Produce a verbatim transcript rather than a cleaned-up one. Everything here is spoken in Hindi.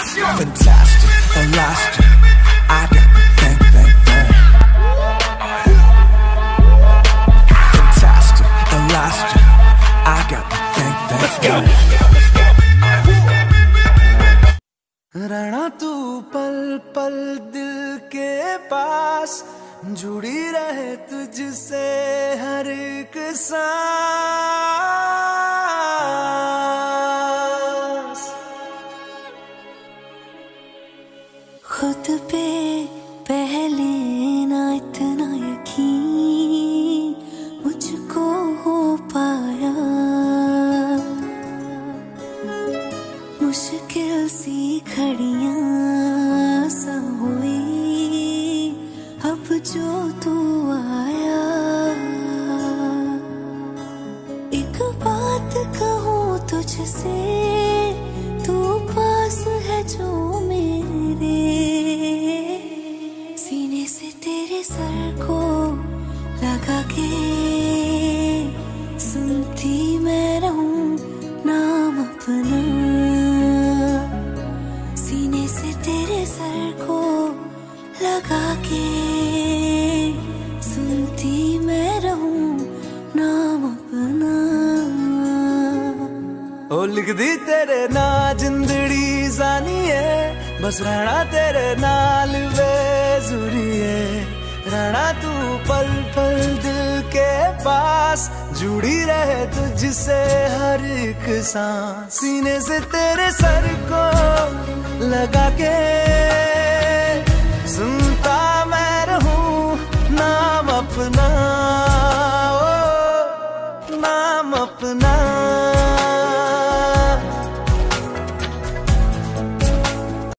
Fantastic, elastic, I got the thing, thing, thing. Fantastic, elastic, I got the thing, thing, thing. रहना तू पल पल दिल के पास, जुड़ी रहे तुझसे हर एक सांस। खुद पे पहले ना इतना यकीन मुझको हो पाया, मुश्किल सी घड़ियां सा हुई अब जो तू आया। एक बात कहूँ तुझसे, तू पास है जो मेरे, सीने से तेरे सर को लगा के सुनती मैं रहूं नाम अपना, सीने से तेरे सर को लगा के सुनती मैं रहूं नाम अपना। ओ लिख दी तेरे ना जिंदड़ी जानी है, बस रहना तेरे नाल बेजुरी है। रहना तू पल पल दिल के पास, जुड़ी रहे तुझसे हर एक सांस, सीने से तेरे सर को